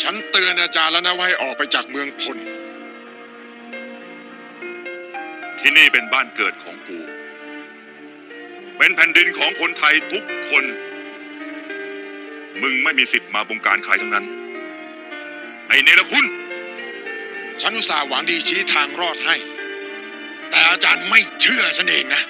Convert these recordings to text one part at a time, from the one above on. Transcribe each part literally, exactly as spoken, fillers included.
ฉันเตือนอาจารย์แล้วนะว่าให้ออกไปจากเมืองพลที่นี่เป็นบ้านเกิดของกูเป็นแผ่นดินของคนไทยทุกคนมึงไม่มีสิทธิ์มาบงการใครทั้งนั้นไอ้เนรคุณฉันอุตส่าห์หวังดีชี้ทางรอดให้แต่อาจารย์ไม่เชื่อฉันเองนะ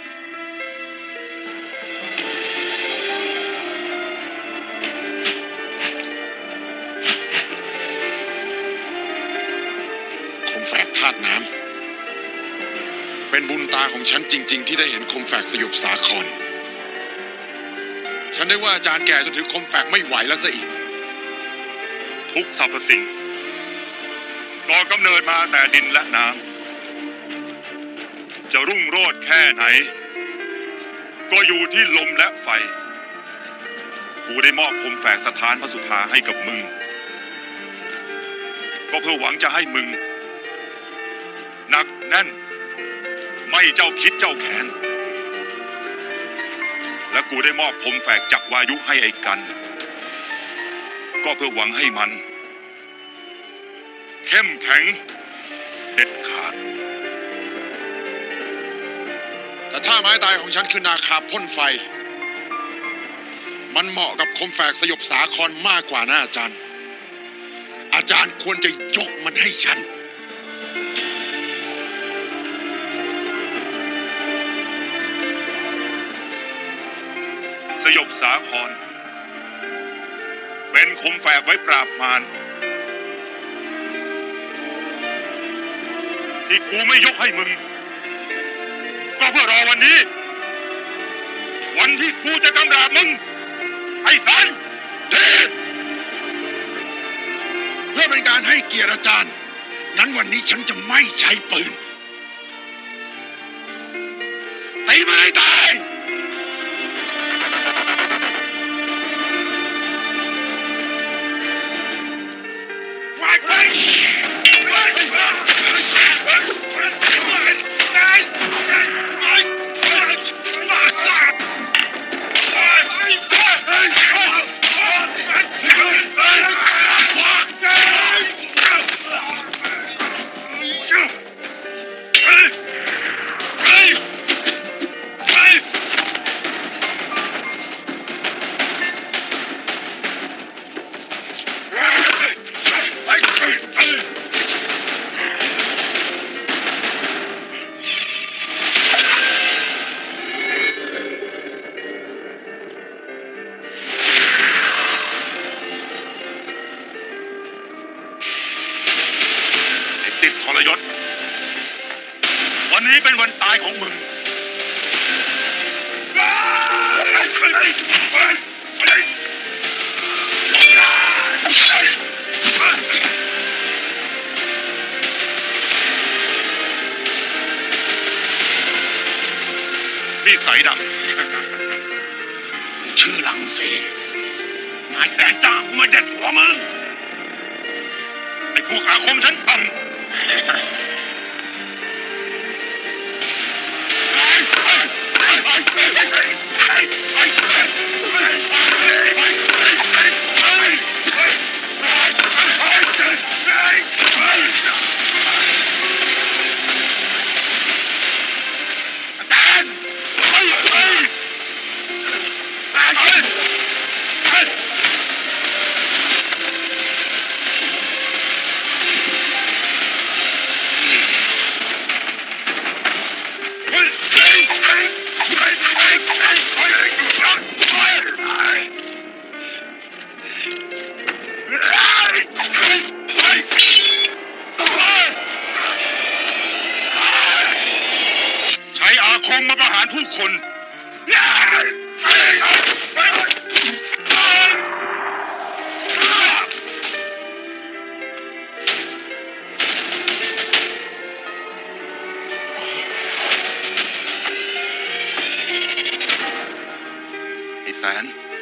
คมแฝกธาตุน้ำเป็นบุญตาของฉันจริงๆที่ได้เห็นคมแฝกสยบสาครฉันได้ว่าอาจารย์แก่จนถึงคมแฝกไม่ไหวแล้วซะอีกทุกสรรพสิ่งก่อกำเนิดมาแต่ดินและน้ำจะรุ่งโรจน์แค่ไหนก็อยู่ที่ลมและไฟกูได้มอบคมแฝกสถานพระสุธาให้กับมึงก็เพื่อหวังจะให้มึงหนักแน่นไม่เจ้าคิดเจ้าแขนและกูได้มอบคมแฝกจักรวายุให้ไอ้กันก็เพื่อหวังให้มันเข้มแข็งเด็ดขาดแต่ถ้าไม้ตายของฉันคือนาคาพ่นไฟมันเหมาะกับคมแฝกสยบสาครมากกว่านะอาจารย์อาจารย์ควรจะยกมันให้ฉันสยบสาครเป็นคมแฝกไว้ปราบมารที่กูไม่ยกให้มึงก็เพื่อรอวันนี้วันที่กูจะกำราบมึงไอ้สันเพื่อเป็นการให้เกียรติอาจารย์นั้นวันนี้ฉันจะไม่ใช้ปืนตีมันให้ตายสิทธิ์ทรยศวันนี้เป็นวันตายของมึงนี่ใส่ดำชื่อลังสีนายแสนจ้างกูมาเด็ดหัวมึงไอ้พวกอาคมฉันต่ำใช้อาคมมาประหารผู้คนไอ้แสน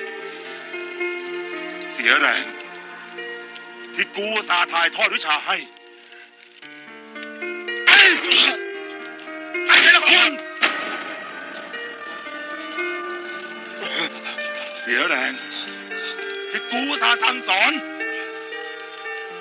เสียแรงที่กูสาถ่ายทอดวิชาให้ไอ้เจ้าคุณเสียแรงที่กูสาสั่งสอน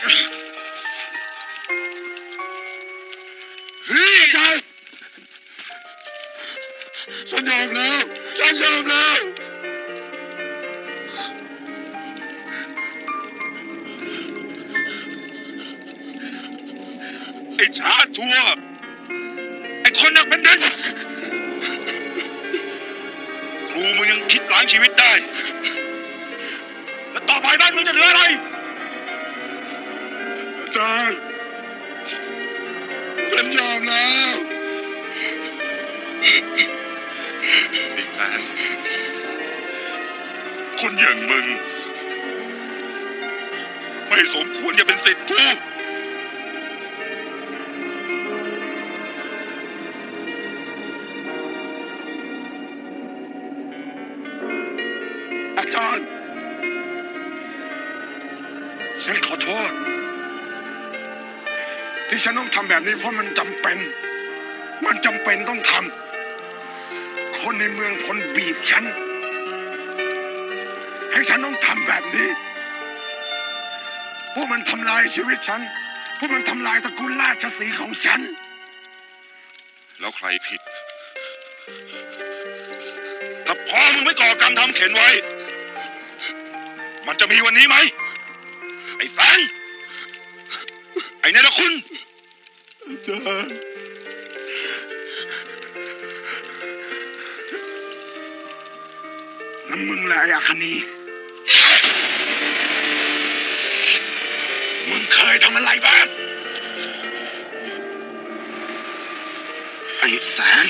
เฮ้ยอาจารย์ฉันยอมแล้วฉันยอมแล้วไอ้ชาชัวไอ้คนนักเป็นดินครูมึงยังคิดล้างชีวิตได้แล้วต่อไปบ้านมึงจะเหลืออะไรอาจารย์ฉันยอมแล้วไอ้แสนคนอย่างมึงไม่สมควรจะเป็นศิษย์กูอาจารย์ฉันขอโทษที่ฉันต้องทำแบบนี้เพราะมันจำเป็นมันจำเป็นต้องทำคนในเมืองพลบีบฉันให้ฉันต้องทำแบบนี้พวกมันทำลายชีวิตฉันพวกมันทำลายตระกูลราชสีห์ของฉันแล้วใครผิดถ้าพ่อมึงไม่ก่อกรรมทำเข็นไว้มันจะมีวันนี้ไหมไอ้แสนไอ้เนรคุณอาจารย์แล้วมึงแหละไอ้อาคณีมึงเคยทำอะไรบ้างไอ้แสน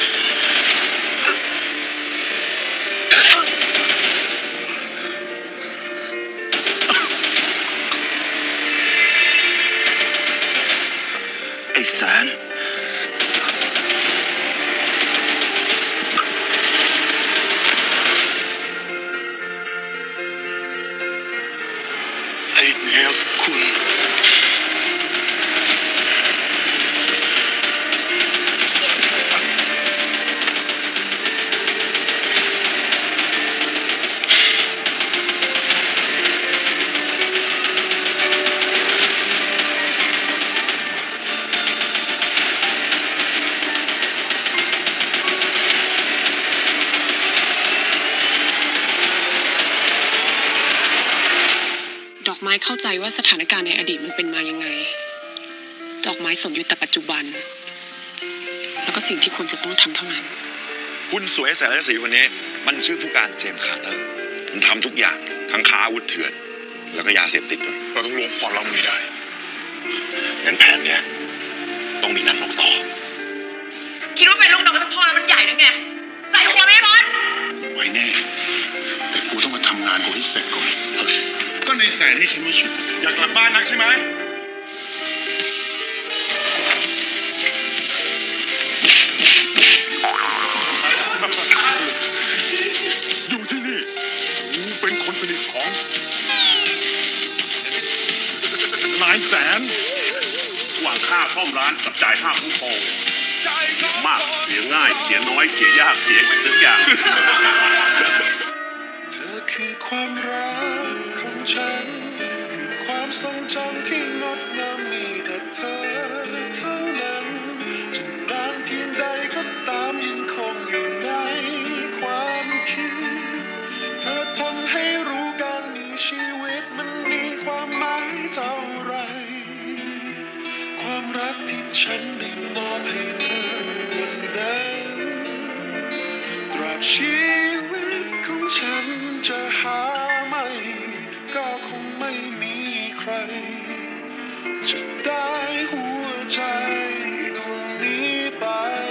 ไอ้แสนไอ้เนรคุณดอกไม้เข้าใจว่าสถานการณ์ในอดีตมันเป็นมายังไงดอกไม้สมอยู่แต่ปัจจุบันแล้วก็สิ่งที่ควรจะต้องทำเท่านั้นหุ้นสวยแสนราศีคนนี้มันชื่อผู้การเจมส์คาร์เตอร์มันทำทุกอย่างทั้งค้าอาวุธเถื่อนแล้วก็ยาเสพติดด้วยเราต้องลงพอเราไม่ได้งั้นแผนเนี้ยต้องมีนันนกต่อคิดว่าเป็นลูกน้องกับพ่อมันใหญ่หรือไงใส่หัวไม่พ้นไม่แน่แต่กูต้องมาทำงานกูให้เสร็จก่อนก็ในแสนให้ฉันมาช่วยอยากกลับบ้านนักใช่ไหมอยู่ที่นี่กูเป็นคนสนิทของนายแสนหวังค่าซ่อมร้านกับจ่ายค่าคุ้มครองมากเสียง่ายเสียน้อยเสียยากเสียทุกอย่างเธอคือความรักของฉันคือความทรงจำที่งดงามมีแต่เธอเท่านั้นจะนานเพียงใดก็ตามยังคงอยู่ในความคิดเธอทำให้รู้การมีชีวิตมันมีความหมายเท่าไรความรักที่ฉันได้มอบให้เธอวันนั้นตราบชีวิตของฉันจะหาไม่ก็คงไม่มีใครจะได้หัวใจดวงนี้ไป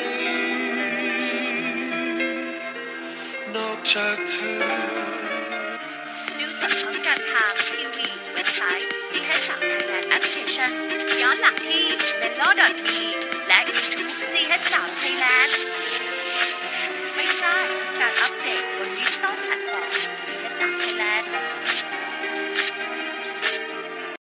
นอกจากเธอดูสดพร้อมกันทางทีวีเว็บไซต์ ซี เอช ทรี Thailand Application ย้อนหลังที่ เมโล ดอท มี และ YouTube ซี เอช ทรี Thailand ไม่ใช่การอัปเดตบนดิจิตอลแพลต